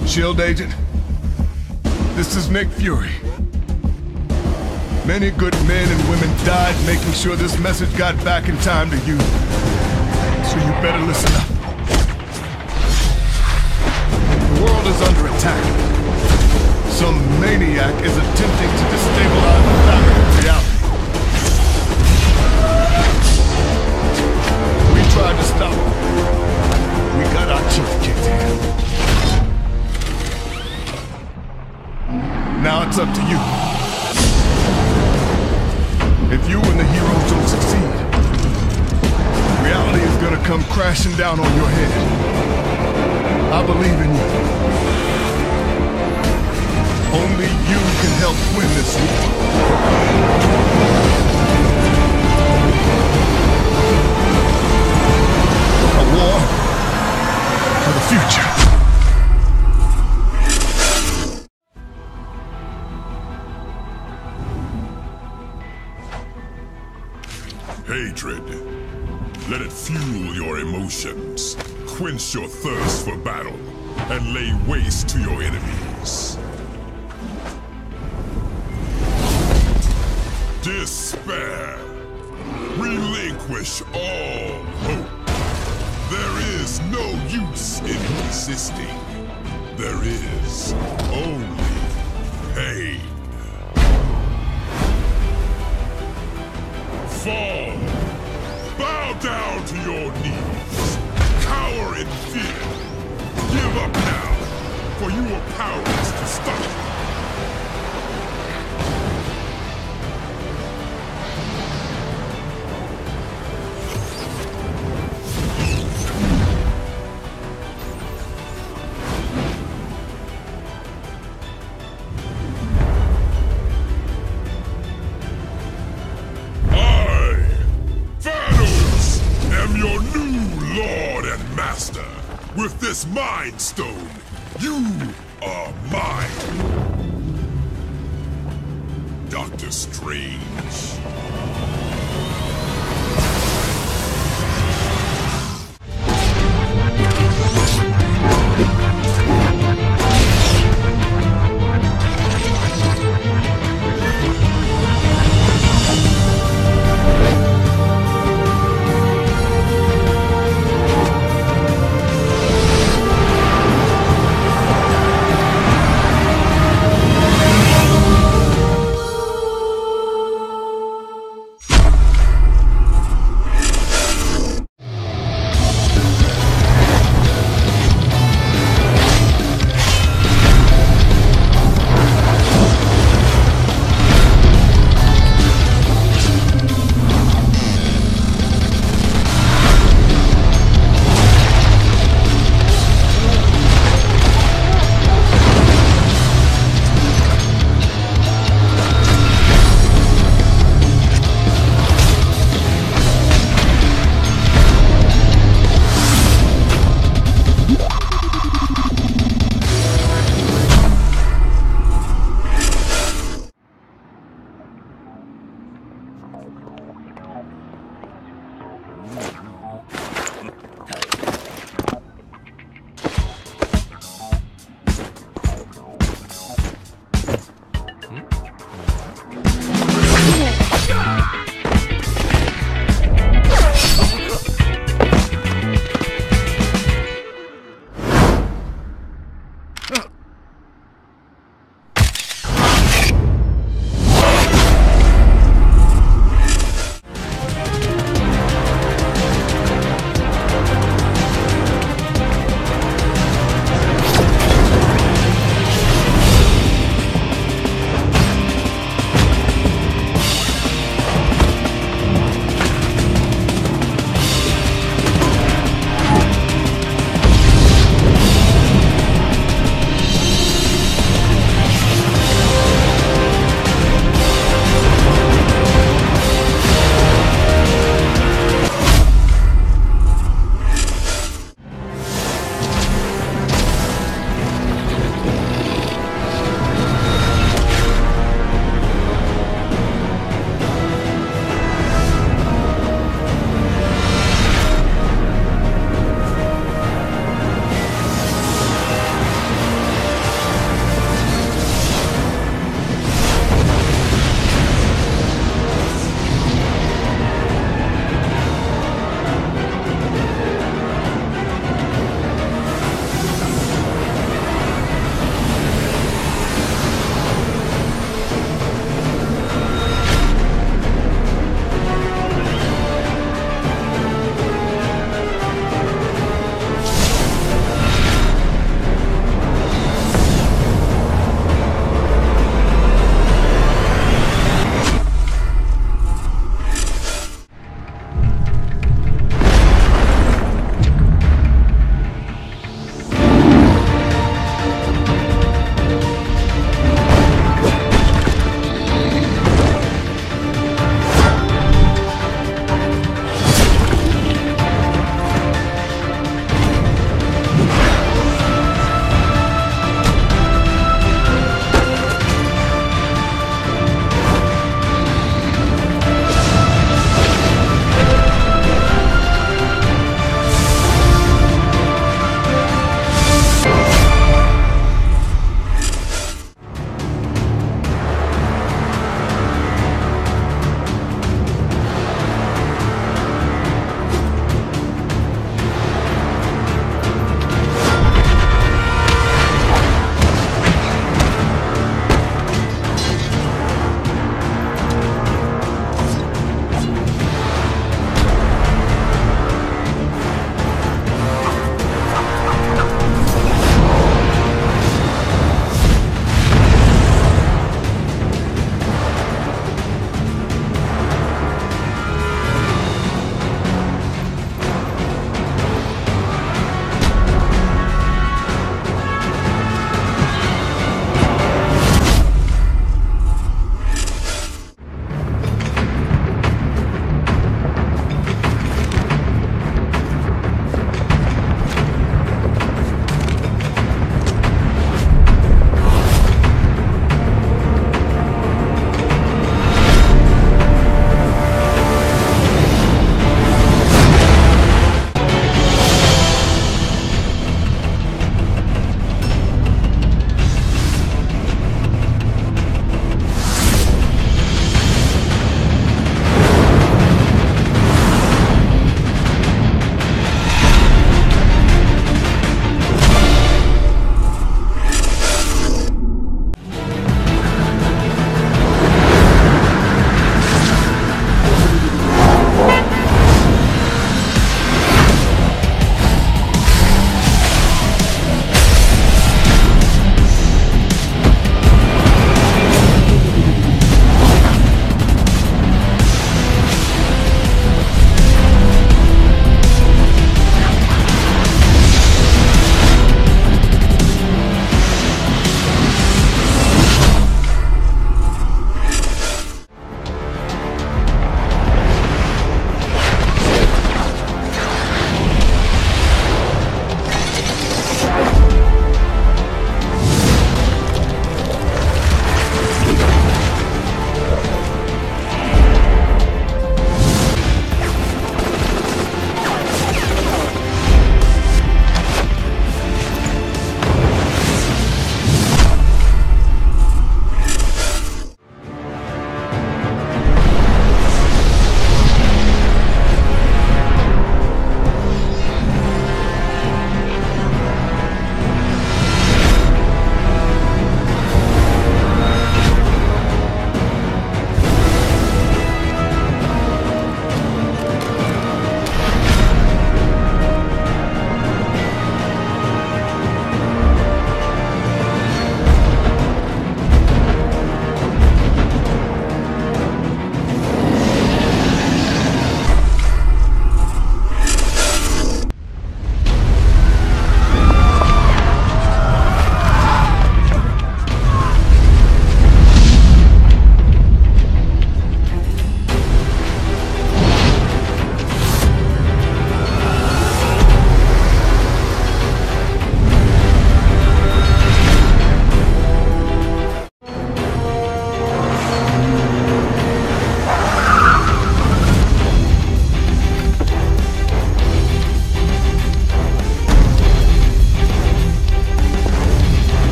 Shield agent, this is Nick Fury. Many good men and women died making sure this message got back in time to you. So you better listen up. The world is under attack. Some maniac is attempting to destabilize the fabric of reality. We tried to stop him. We got our teeth kicked in. Now it's up to you. If you and the heroes don't succeed, reality is gonna come crashing down on your head. I believe in you. Only you can help win this war. A war for the future. Hatred. Let it fuel your emotions, quench your thirst for battle, and lay waste to your enemies. Despair. Relinquish all hope. There is no use in resisting. There is only pain. Fall. Bow down to your knees. Cower in fear. Give up now, for you are powerless to stop. With this Mind Stone, you are mine. Doctor Strange.